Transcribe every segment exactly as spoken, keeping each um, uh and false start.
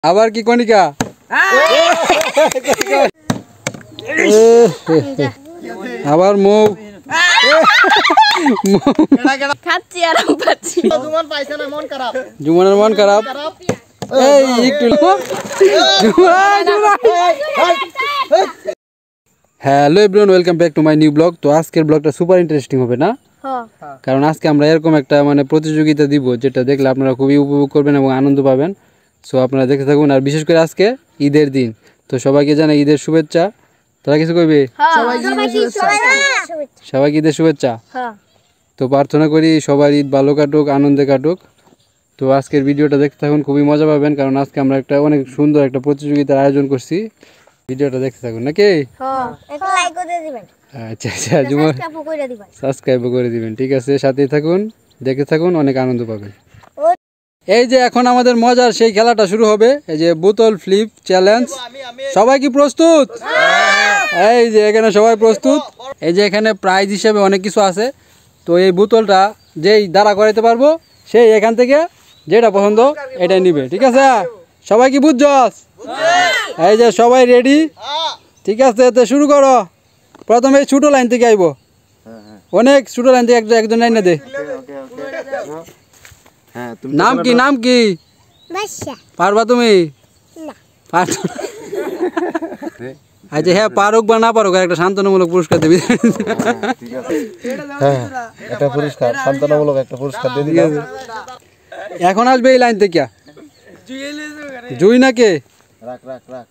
আবার কি কণিকা আবার মৌ খাচ্ছি আর পাচ্ছি জুমন পাইছে না মন খারাপ জুমনের মন খারাপ এই একটু hello everyone welcome back to my new blog. তো আজকের ব্লগটা সুপার ইন্টারেস্টিং হবে না? কারণ আজকে আমরা এরকম একটা মানে প্রতিযোগিতা দিব যেটা দেখলে আপনারা খুবই উপভোগ করবেন এবং আনন্দ পাবেন। সো আপনারা দেখতে থাকুন। আর বিশেষ করে আজকে ঈদের দিন, তো সবাইকে জানাই ঈদের শুভেচ্ছা। তোরা কিছু কইবে? সবাইকে ঈদের শুভেচ্ছা। তো প্রার্থনা করি সবার ঈদ ভালো কাটুক, আনন্দে কাটুক। তো আজকের ভিডিওটা দেখতে থাকুন, খুবই মজা পাবেন। কারণ আজকে আমরা একটা অনেক সুন্দর একটা প্রতিযোগিতার আয়োজন করছি। ভিডিওটা দেখতে থাকুন নাকি? আচ্ছা আচ্ছা জুমন সাবস্ক্রাইব করে দিবেন। ঠিক আছে, সাথেই থাকুন, দেখতে থাকুন, অনেক আনন্দ পাবেন। এই যে এখন আমাদের মজার সেই খেলাটা শুরু হবে, এই যে বোতল ফ্লিপ চ্যালেঞ্জ। সবাই কি প্রস্তুত? এই যে এখানে সবাই প্রস্তুত। এই যে এখানে প্রাইজ হিসেবে অনেক কিছু আছে। তো এই বোতলটা যেই দাঁড়া করাইতে পারবো সেই এখান থেকে যেটা পছন্দ এটাই নিবে। ঠিক আছে, সবাই কি বুঝছস? এই যে সবাই রেডি? ঠিক আছে, তো শুরু করো। প্রথমে ছোট লাইন থেকে আইবো, অনেক ছোট লাইন থেকে একজন লাইন দে। নাম কি? নাম কি? পারবা তুমি? আচ্ছা হ্যাঁ, পারুক বা না পারুক একটা শান্তনামূলক পুরস্কার দেবি। একটা পুরস্কার, শান্তনামূলক একটা পুরস্কার দিয়ে দিলাম। এখন আসবে এই লাইন থেকে জুই নাকি? রাখ রাখ রাখ।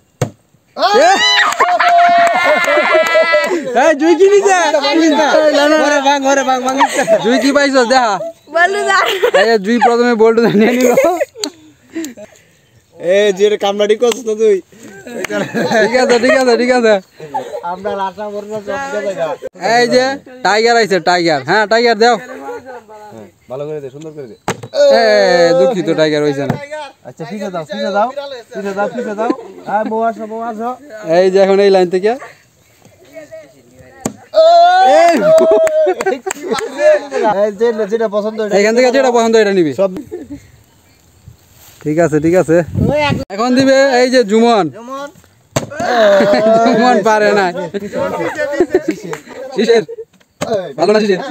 এই জুই কি নিছে? ঘরে ভাঙ ঘরে ভাঙ ভাঙ। জুই কি পাইছো দেখা? বলুদার। এই জুই প্রথমে বল্টুদা নিয়ে নিল। এই যে কামড়াটি করছিস না তুই? ঠিক আছে ঠিক আছে ঠিক আছে। আমরা লাটা বর্ণ সব জায়গা। এই যে টাইগার আইছে, টাইগার। হ্যাঁ টাইগার দাও, ভালো করে দে, সুন্দর করে দে। এ দুঃখিত টাইগার হইছে না। আচ্ছা পিছে দাও, পিছে দাও, পিছে দাও, পিছে দাও। আয় বউ আসো, বউ আসো। এই যে এখন এই লাইন থেকে এই যে যেটা পছন্দ এখান থেকে যেটা পছন্দ এটা নিবি সব। ঠিক আছে ঠিক আছে, এখন দিবে এই যে জুমন। জুমন পারে না। শিশের ভালো না শিশের?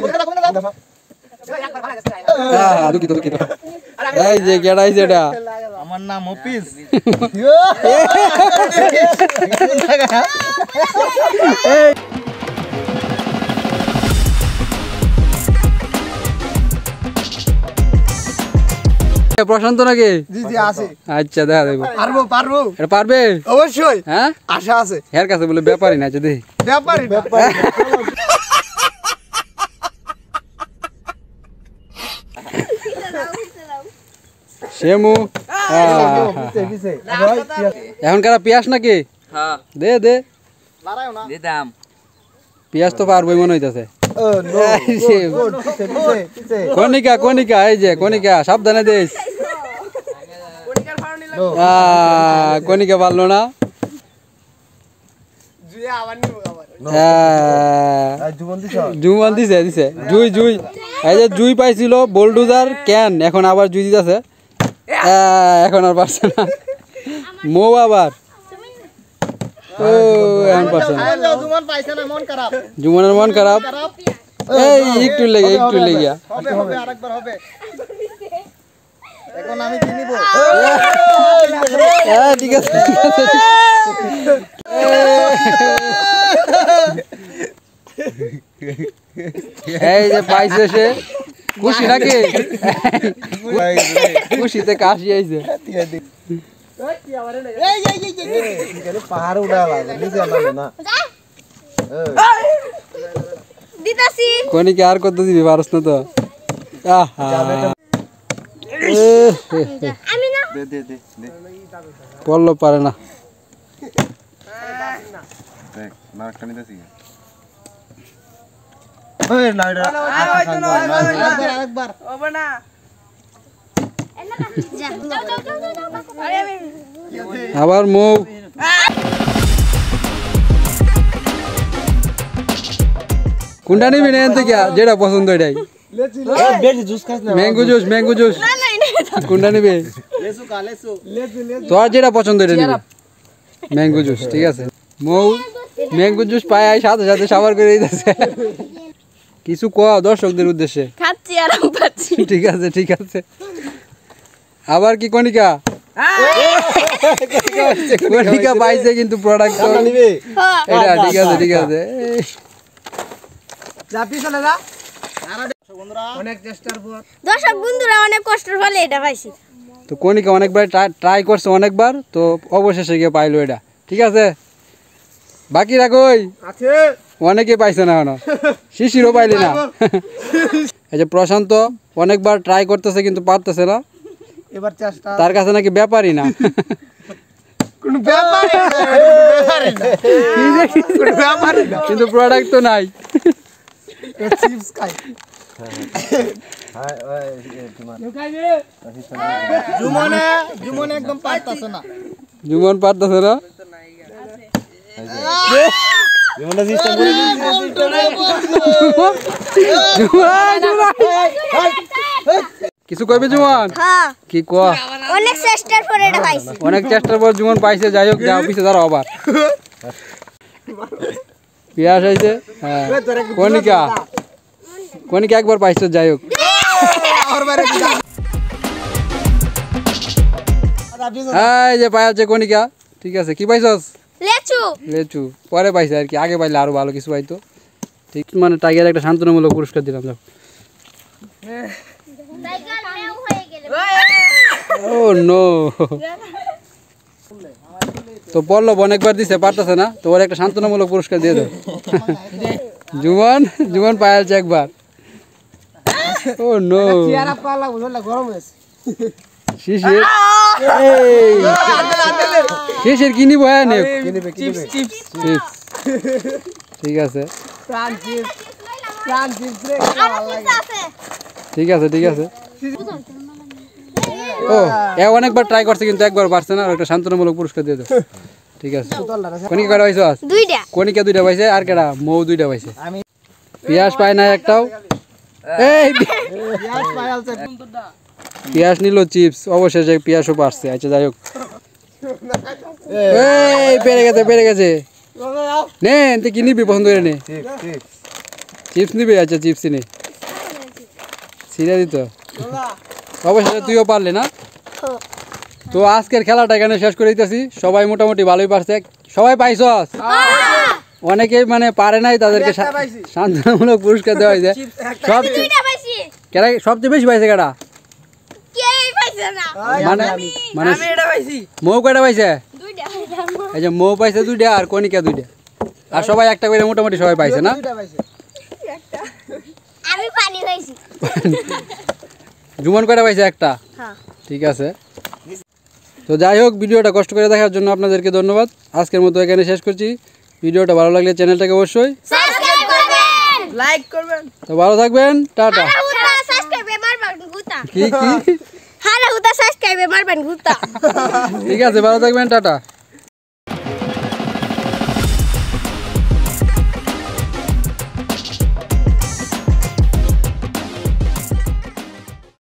হ্যাঁ দুঃখিত দুঃখিত। এই যে কেডা আইছে এটা? আমার নাম অফিস। প্রশান্ত নাকি? জি জি আছে। আচ্ছা দেখা দেখো। পারবো পারবো, এটা পারবে অবশ্যই। হ্যাঁ আশা আছে। এর কাছে বলে ব্যাপারই না। আচ্ছা দেখি ব্যাপারই ব্যাপারই। শেমু। পিছে পিছে। এখন কারা পিয়াস নাকি? হ্যাঁ দে দে লড়াইও না। দিতাম। পিয়াস তো পারবই মনে হইতাছে। ও নো, গুড, পিছে পিছে পিছে। কনিকা কনিকা, এই যে কনিকা, সাবধানে দেশ। কনিকা পারলো না। জুয়া আবার নিব আবার। আহ, আই জুমন দিছ? জুমন দিছে দিছে। জুই জুই এই যে জুই পাইছিল বোল্ডুজার ক্যান, এখন আবার জুই দিতেছে। এখন আর পারছে না। মৌ আবার ও এখন পারছে না। জুমন পাইছে না, মন খারাপ। জুমনের মন খারাপ। এই একটু লেগে একটু লেগে হবে হবে আরেকবার হবে। এখন আমি কি নিব? হ্যাঁ ঠিক আছে ঠিক আছে। এই যে পাইছে সে, খুশি নাকি? খুশিতে কাশি আইছে। এই এই এই এই এখানে পাহাড় উড়ালা, নিচে নামে না। দিতাছি। কনিকে আর কত দিবি? পারস না তো। আহা আমি না। দে দে দে দে। পড়লো পারে না। দেখ মার্কটা নিতেছি। ওই না এটা আরেকবার হবে না। যা যাও যাও যাও যাও। আরে আমি আবার মৌ। কোনটা নিবি না? এন থেকে যেটা পছন্দ এটাই। বেশি জুস খাস না। ম্যাঙ্গো জুস ম্যাঙ্গো জুস না না কোনটা নিবি? লেসু কা লেসু লেসু লেসু তোর যেটা পছন্দ এটা নিবি ম্যাঙ্গো জুস ঠিক আছে মৌ ম্যাঙ্গো জুস পায় সাথে সাথে সাবার করে দিতেছে কিছু ক দর্শকদের উদ্দেশ্যে খাচ্ছি আরাম পাচ্ছি ঠিক আছে ঠিক আছে আবার কি কণিকা কণিকা পাইছে কিন্তু প্রোডাক্ট নিবি এটা ঠিক আছে ঠিক আছে যা পিছনে যা বন্ধুরা অনেক চেষ্টার পর দর্শক বন্ধুরা অনেক কষ্টের ফলে এটা পাইছি তো কণিকা অনেকবার ট্রাই করছে অনেকবার তো অবশেষে গিয়ে পাইলো এটা ঠিক আছে বাকি রাখোই আছে অনেকে পাইছে না এখনো শিশিরও পাইলি না এই যে প্রশান্ত অনেকবার ট্রাই করতেছে কিন্তু পারতেছে না এবার চেষ্টা তার কাছে নাকি ব্যাপারই না কোন ব্যাপারই না কোন ব্যাপারই না কিন্তু প্রোডাক্ট তো নাই চিপস খাই হ্যাঁ ওই তোমার জুমনে জুমনে একদম পারতাছ না জুমন পারতেছে না জুমনে সিস্টেম করে কিছু কইবে জুমন হ্যাঁ কি কো অনেক চেষ্টার পরে এটা পাইছি অনেক চেষ্টার পর জুমন পাইছে যাই হোক যা অফিসে দাঁড়াও আবার পিয়াস হয়েছে হ্যাঁ কণিকা কণিকা একবার পাইছে যাই হোক এই যে পাইছে কণিকা ঠিক আছে কি পাইছস লেচু লেচু পরে পাইছে আর কি আগে পাইলে আরো ভালো কিছু পাইতো ঠিক মানে টাইগার একটা শান্তনামূলক পুরস্কার দিলাম যাও টাইগার মেও হয়ে গেল ও নো তো পল্লব অনেকবার দিছে পারতেছে না তো ওর একটা শান্তনামূলক পুরস্কার দিয়ে দাও জুমন জুমন পাইছে একবার ও নো চেহারা পালা বুঝলা গরম হয়েছে শিশির এই শিশির কি নিব হ্যাঁ নে চিপস চিপস চিপস ঠিক আছে প্রাণ চিপস প্রাণ চিপস রে আমার কিছু আছে ঠিক আছে ঠিক আছে ও এ অনেকবার ট্রাই করছে কিন্তু একবার পারছে না আর একটা শান্তনামূলক পুরস্কার দিয়ে দাও ঠিক আছে কণিকা কয়টা পাইছো দুইটা কণিকা দুইটা পাইছে আর কেডা মৌ দুইটা পাইছে আমি পিয়াস পায় না একটাও এই পিয়াজ পায়ালছে পিয়াস নিল চিপস অবশেষে পিয়াসও পারছে আচ্ছা যাই হোক এই পেরে গেছে পেরে গেছে নে তুই কি নিবি পছন্দ করে নে চিপস চিপস চিপস নিবি আচ্ছা চিপস নে সিরিয়া দিত অবশেষে তুইও পারলি না তো আজকের খেলাটা এখানে শেষ করে দিতেছি সবাই মোটামুটি ভালোই পারছে সবাই পাইছস অনেকেই মানে পারে নাই তাদেরকে শা- শান্তনামূলক পুরস্কার দেওয়া হয়েছে সব দুইটা পাইছি কেডা সবচেয়ে বেশি পাইছে কেডা কেই পাইছে না মানে মানে মৌ কয়টা পাইছে দুইটা এই যে মৌ পাইছে দুইটা আর কণিকা দুইটা আর সবাই একটা করে মোটামুটি সবাই পাইছে না দুইটা পাইছে আমি পানি হইছি জুমন কয়টা পাইছে একটা হ্যাঁ ঠিক আছে তো যাই হোক ভিডিওটা কষ্ট করে দেখার জন্য আপনাদেরকে ধন্যবাদ আজকের মতো এখানে শেষ করছি ভিডিওটা ভালো লাগলে চ্যানেলটাকে অবশ্যই সাবস্ক্রাইব করবেন লাইক করবেন তো ভালো থাকবেন টাটা হারা হুতা সাবস্ক্রাইব মারবেন গুতা কি কি হারা হুতা সাবস্ক্রাইব মারবেন গুতা ঠিক আছে ভালো থাকবেন টাটা